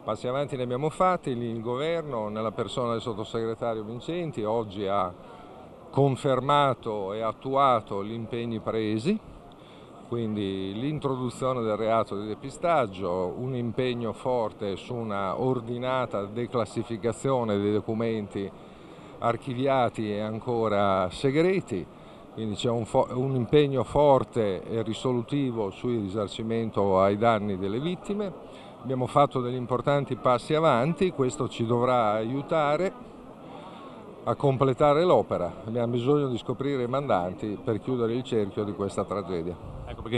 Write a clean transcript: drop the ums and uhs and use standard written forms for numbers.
Passi avanti ne abbiamo fatti, il governo nella persona del sottosegretario Vincenti oggi ha confermato e attuato gli impegni presi, quindi l'introduzione del reato di depistaggio, un impegno forte su una ordinata declassificazione dei documenti archiviati e ancora segreti, quindi c'è un impegno forte e risolutivo sul risarcimento ai danni delle vittime. Abbiamo fatto degli importanti passi avanti, questo ci dovrà aiutare a completare l'opera. Abbiamo bisogno di scoprire i mandanti per chiudere il cerchio di questa tragedia. Ecco perché